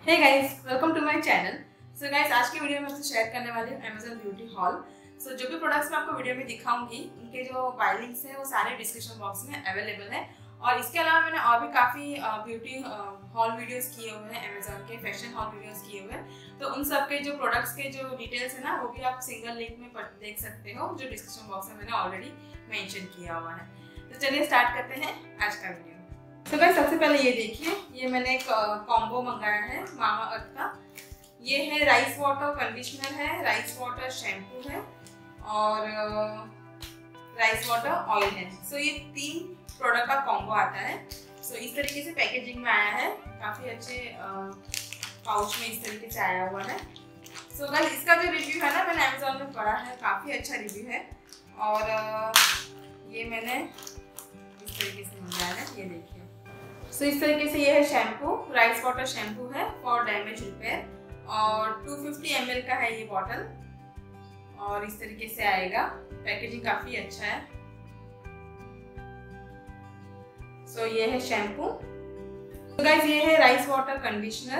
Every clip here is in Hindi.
Hey guys, welcome to my channel. So guys, आज की वीडियो में आपसे शेयर करने वाली हूँ अमेजन ब्यूटी हॉल। सो जो भी प्रोडक्ट्स मैं आपको वीडियो में दिखाऊंगी उनके जो बाय लिंक्स है वो सारे डिस्क्रिप्शन बॉक्स में अवेलेबल है। और इसके अलावा मैंने और भी काफ़ी ब्यूटी हॉल वीडियोस किए हुए हैं, अमेजन के फैशन हॉल वीडियोस किए हुए हैं। तो उन सब के जो प्रोडक्ट्स के जो डिटेल्स है ना वो भी आप सिंगल लिंक में देख सकते हो, जो डिस्क्रिप्शन बॉक्स में मैंने ऑलरेडी मेंशन किया हुआ है। तो चलिए स्टार्ट करते हैं आज का वीडियो। तो गाइस, सबसे पहले ये देखिए, ये मैंने एक कॉम्बो मंगाया है मामा अर्थ का। ये है राइस वाटर कंडीशनर है, राइस वाटर शैम्पू है और राइस वाटर ऑयल है। सो ये 3 प्रोडक्ट का कॉम्बो आता है। सो इस तरीके से पैकेजिंग में आया है, काफ़ी अच्छे पाउच में इस तरीके से आया हुआ है। सो गाइस, इसका जो रिव्यू है ना मैंने अमेजोन में पढ़ा है, काफ़ी अच्छा रिव्यू है। और ये मैंने इस तरीके से मंगाया है, ये देखिए। सो इस तरीके से ये है शैम्पू, राइस वाटर शैम्पू है फॉर डैमेज रिपेयर और 250 ml का है ये बॉटल। और इस तरीके से आएगा, पैकेजिंग काफी अच्छा है। सो ये है शैम्पू। तो गाइस, ये है rice water conditioner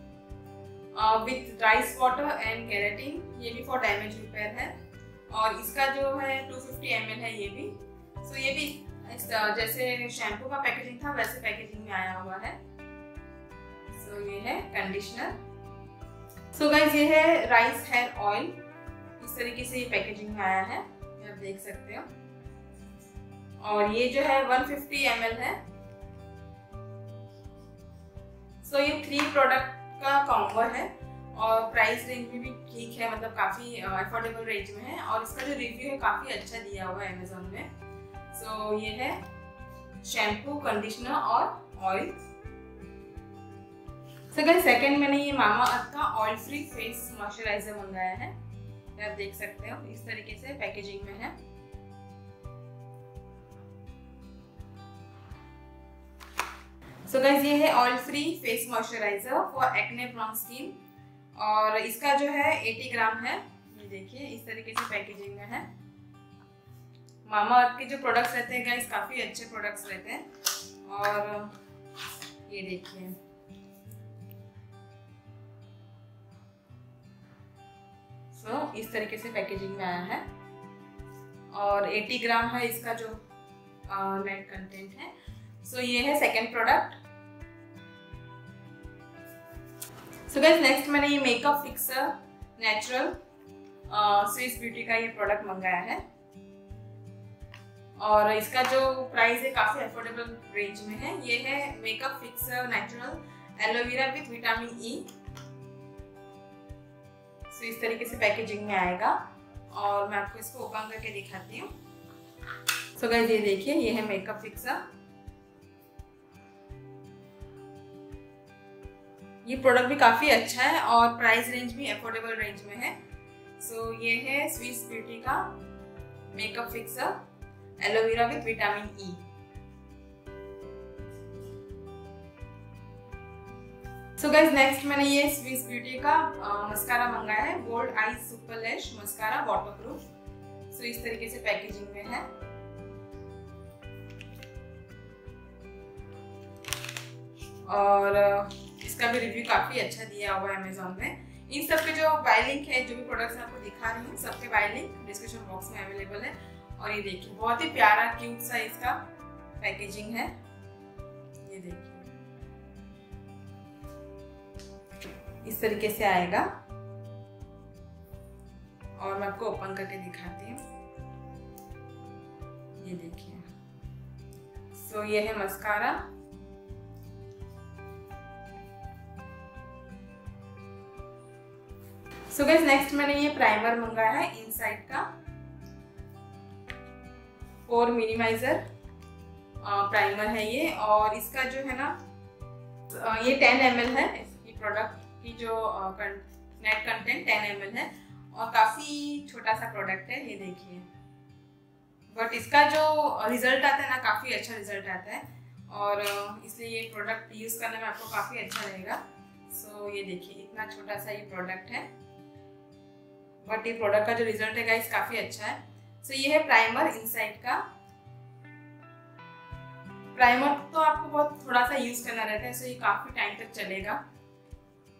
with rice water and keratin, ये भी फॉर डैमेज रिपेयर है। और इसका जो है 250 ml है ये भी। सो ये भी जैसे शैम्पू का पैकेजिंग था वैसे पैकेजिंग में आया हुआ है। सो ये है कंडीशनर। सो गाइस, ये है राइस हेयर ऑयल, इस तरीके से ये पैकेजिंग में आया है, ये आप देख सकते हो। और ये जो है 150 ml है। सो ये 3 प्रोडक्ट का कॉम्बो है और प्राइस रेंज भी ठीक है, मतलब काफी अफोर्डेबल रेंज में है। और इसका जो रिव्यू है काफी अच्छा दिया हुआ है अमेजोन में। सो ये है शैम्पू, कंडीशनर और ऑयल। सो गाइस, सेकंड मैंने ये मामा अर्थ का ऑयल फ्री फेस मॉइस्चराइजर मंगाया है, आप देख सकते हो इस तरीके से पैकेजिंग में है। सो गाइस, ये है oil free face moisturiser for acne prone skin और इसका जो है 80 ग्राम है, ये देखिए इस तरीके से पैकेजिंग में है। मामा अर्थ के जो प्रोडक्ट्स रहते हैं गाइस, काफी अच्छे प्रोडक्ट्स रहते हैं। और ये देखिए, सो इस तरीके से पैकेजिंग में आया है और 80 ग्राम है इसका जो नेट कंटेंट है। सो ये है second product. So guys, next मैंने ये makeup fixer natural Swiss beauty का ये प्रोडक्ट मंगाया है और इसका जो प्राइस है काफी अफोर्डेबल रेंज में है। ये है makeup fixer natural aloe vera with vitamin E. So इस तरीके से पैकेजिंग में आएगा और मैं आपको इसको ओपन करके दिखाती हूँ। सो गाइस, ये देखिए, ये है मेकअप फिक्सर। ये प्रोडक्ट भी काफी अच्छा है और प्राइस रेंज भी अफोर्डेबल रेंज में है। सो ये है स्विस ब्यूटी का makeup fixer aloe vera with vitamin E. So guys, next मैंने ये स्विस ब्यूटी का मस्कारा मंगाया है, bold eyes super lash mascara waterproof. So इस तरीके से पैकेजिंग में है। और इसका भी रिव्यू काफी अच्छा दिया हुआ है अमेजोन में। इन सब के जो बाय लिंक है, जो भी प्रोडक्ट्स मैं आपको दिखा रही हूँ, सबके बाय लिंक डिस्क्रिप्शन बॉक्स में अवेलेबल है। और ये देखिए, बहुत ही प्यारा क्यूट सा इसका पैकेजिंग है, ये देखिए इस तरीके से आएगा। और मैं आपको ओपन करके दिखाती हूँ, ये देखिए। सो ये है मस्कारा। सो गाइस, नेक्स्ट मैंने ये प्राइमर मंगाया है इनसाइड का, पोर मिनिमाइजर प्राइमर है ये। और इसका जो है ना ये 10 ml है, ये प्रोडक्ट की जो नेट कंटेंट 10 ml है और काफी छोटा सा प्रोडक्ट है, ये देखिए। बट इसका जो रिजल्ट आता है ना, काफी अच्छा रिजल्ट आता है और इसलिए ये प्रोडक्ट यूज करने में आपको काफी अच्छा रहेगा। सो ये देखिए, इतना छोटा सा ये प्रोडक्ट है बट ये प्रोडक्ट का जो रिजल्ट है गाइस काफी अच्छा है। सो ये है प्राइमर इनसाइड का। प्राइमर तो आपको बहुत थोड़ा सा यूज करना रहता है, सो ये काफी टाइम तक चलेगा।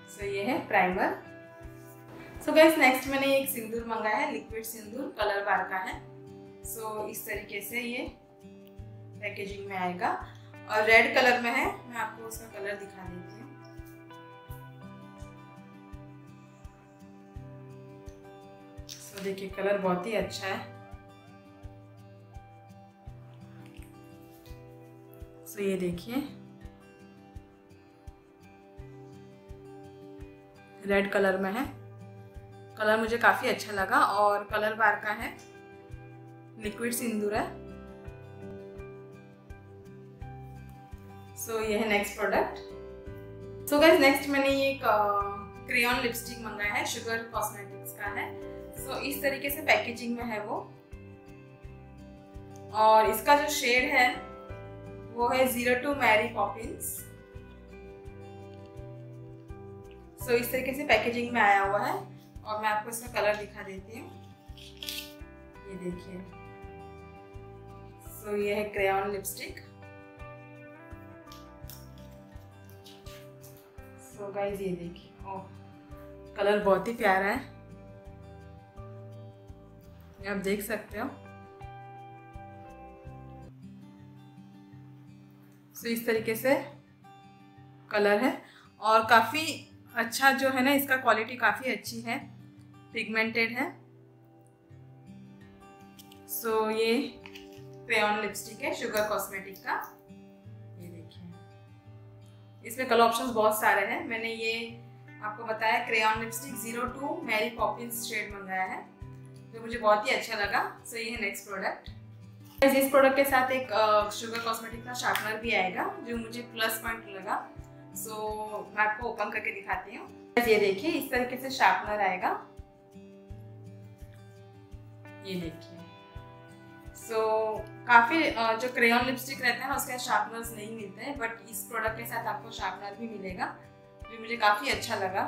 सो ये है प्राइमर। सो गाइस नेक्स्ट मैंने एक सिंदूर मंगाया है, लिक्विड सिंदूर, कलर बार का है। सो इस तरीके से ये पैकेजिंग में आएगा और रेड कलर में है। मैं आपको उसका कलर दिखा देती हूँ। सो देखिए कलर बहुत ही अच्छा है। सो ये देखिए रेड कलर में है। कलर मुझे काफी अच्छा लगा और कलर बार का है, लिक्विड सिंदूर है। सो ये है next product. So guys next मैंने ये क्रेयॉन लिपस्टिक मंगाया है, शुगर कॉस्मेटिक्स का है। सो इस तरीके से पैकेजिंग में है वो, और इसका जो शेड है वो है 02 मैरी पॉपिंस। सो इस तरीके से पैकेजिंग में आया हुआ है और मैं आपको इसका कलर दिखा देती हूँ। ये देखिए, सो ये है क्रेयॉन लिपस्टिक। सो गाइस ये देखिए, ओह कलर बहुत ही प्यारा है, आप देख सकते हो। सो इस तरीके से कलर है और काफी अच्छा जो है ना, इसका क्वालिटी काफी अच्छी है, पिगमेंटेड है। सो ये क्रेयॉन लिपस्टिक है शुगर कॉस्मेटिक का। ये देखिए इसमें कलर ऑप्शंस बहुत सारे हैं। मैंने ये आपको बताया crayon lipstick 02 Mary Poppins shade मंगाया है, जो मुझे बहुत ही अच्छा लगा। सो ये है नेक्स्ट प्रोडक्ट। इस प्रोडक्ट के साथ एक शुगर कॉस्मेटिक का शार्पनर भी आएगा, जो मुझे प्लस पॉइंट लगा। सो मैं आपको ओपन करके दिखाती हूँ। ये देखिए इस तरीके से शार्पनर आएगा, ये देखिए। सो काफी जो क्रेयॉन लिपस्टिक रहता है ना, उसके शार्पनर्स नहीं मिलते हैं, बट इस प्रोडक्ट के साथ आपको शार्पनर भी मिलेगा, जो मुझे काफी अच्छा लगा।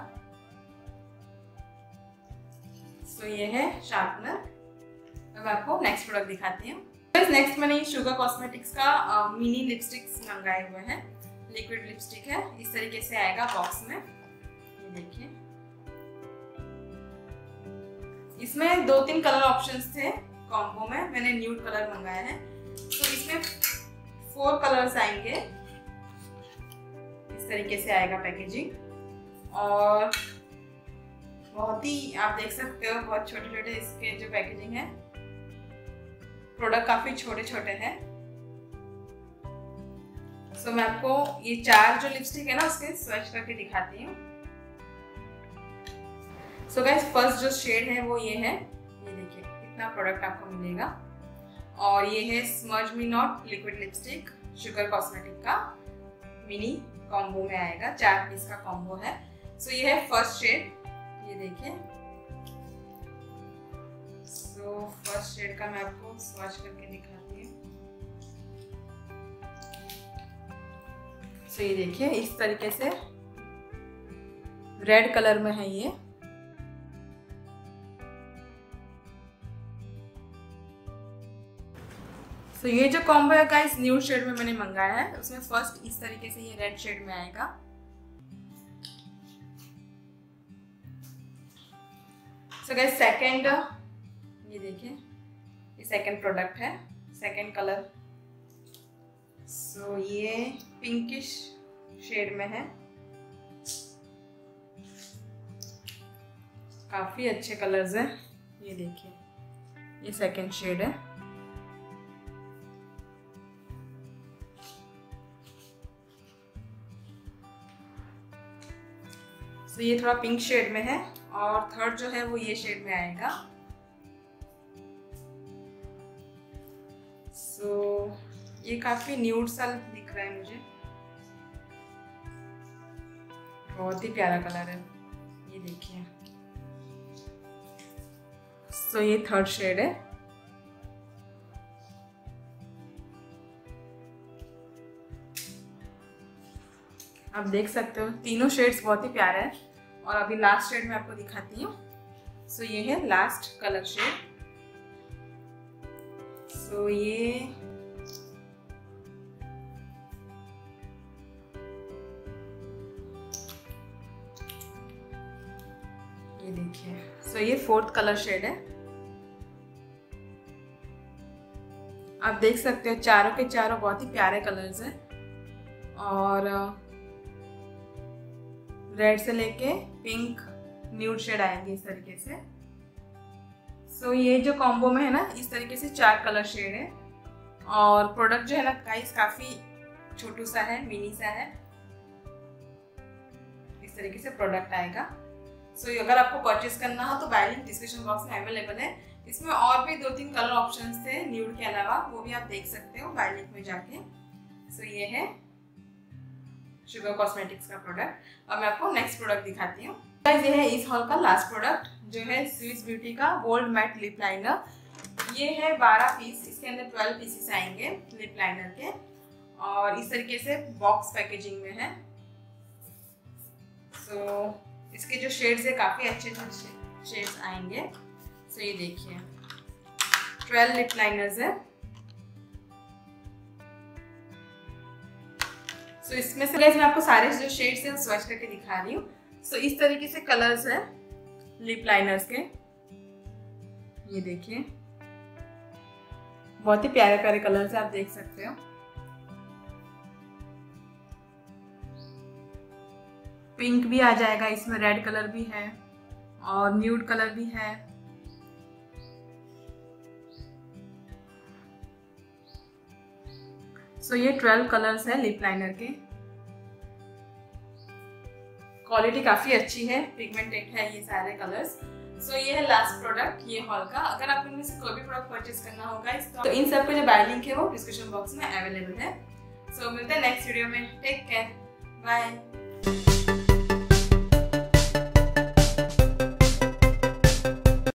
सो ये है शार्पनर। अब आपको नेक्स्ट प्रोडक्ट दिखाती हूँ। नेक्स्ट मैंने शुगर कॉस्मेटिक्स का मिनी लिपस्टिक्स मंगाए हुए हैं, लिक्विड लिपस्टिक है। इस तरीके से आएगा बॉक्स में, ये देखिए। इसमें 2-3 कलर ऑप्शंस थे कॉम्बो में, मैंने न्यूड कलर मंगाया है। तो इसमें 4 कलर्स आएंगे, इस तरीके से आएगा पैकेजिंग। और बहुत ही आप देख सकते हो, बहुत छोटे छोटे इसके जो पैकेजिंग है, प्रोडक्ट काफी छोटे छोटे हैं। सो मैं आपको ये 4 जो लिपस्टिक है ना, उसके स्वैच करके दिखाती हूँ। सो गाइस फर्स्ट जो शेड है वो ये है, ये देखिए इतना प्रोडक्ट आपको मिलेगा। और ये है smudge me not liquid lipstick Sugar cosmetic का मिनी कॉम्बो में आएगा, 4 पीस का कॉम्बो है। सो ये है फर्स्ट शेड, ये देखिए। सो फर्स्ट शेड का मैं आपको स्वॉच करके दिखाती हूँ। सो ये देखिए इस तरीके से रेड कलर में है ये। सो ये जो कॉम्बो है गाइस न्यूड शेड में मैंने मंगाया है, उसमें फर्स्ट इस तरीके से ये रेड शेड में आएगा। सो गाइस सेकंड, ये देखिए ये सेकंड प्रोडक्ट है, सेकंड कलर। सो ये पिंकिश शेड में है, काफी अच्छे कलर्स हैं। ये देखिए ये सेकंड शेड है। सो ये थोड़ा पिंक शेड में है और थर्ड जो है वो ये शेड में आएगा। सो ये काफी न्यूड सा दिख रहा है मुझे, बहुत ही प्यारा कलर है, ये देखिए। सो ये थर्ड शेड है। आप देख सकते हो तीनों शेड्स बहुत ही प्यारे हैं। और अभी लास्ट शेड में आपको दिखाती हूँ। सो ये है लास्ट कलर शेड। सो ये देखिए, सो ये 4th कलर शेड है। आप देख सकते हो चारों के चारों बहुत ही प्यारे कलर्स हैं और रेड से लेके पिंक न्यूड शेड आएंगे इस तरीके से। सो ये जो कॉम्बो में है ना, इस तरीके से 4 कलर शेड है और प्रोडक्ट जो है ना गाइस काफी छोटू सा है, मिनी सा है। इस तरीके से प्रोडक्ट आएगा। सो अगर आपको परचेज करना हो तो बाय लिंक डिस्क्रिप्शन बॉक्स में अवेलेबल है। इसमें और भी 2-3 कलर ऑप्शंस थे न्यूड के अलावा, वो भी आप देख सकते हो बाय लिंक में जाके। सो ये है शुगर कॉस्मेटिक्स का प्रोडक्ट। अब मैं आपको नेक्स्ट प्रोडक्ट दिखाती हूँ। ये है इस हॉल का लास्ट प्रोडक्ट जो है स्विस ब्यूटी का गोल्ड मैट लिप लाइनर। ये है 12 पीस, इसके अंदर 12 पीसेस आएंगे लिप लाइनर के और इस तरीके से बॉक्स पैकेजिंग में है। सो इसके जो शेड्स है काफ़ी अच्छे शेड्स आएंगे। सो ये देखिए 12 लिप लाइनर्स है। सो इसमें से गाइस मैं आपको सारे जो शेड्स हैं स्वैच करके दिखा रही हूँ। सो इस तरीके से कलर्स है लिप लाइनर्स के, ये देखिए बहुत ही प्यारे प्यारे कलर्स है, आप देख सकते हो। पिंक भी आ जाएगा इसमें, रेड कलर भी है और न्यूड कलर भी है। सो ये 12 कलर्स है लिप लाइनर के। क्वालिटी काफी अच्छी है, पिगमेंटेड है ये सारे कलर्स। सो ये है लास्ट प्रोडक्ट ये हॉल का। अगर आप इनमें से कोई भी प्रोडक्ट परचेज करना होगा तो इन सब के जो बाय लिंक है वो डिस्क्रिप्शन बॉक्स में अवेलेबल है। सो मिलते हैं नेक्स्ट वीडियो में। Take care, bye.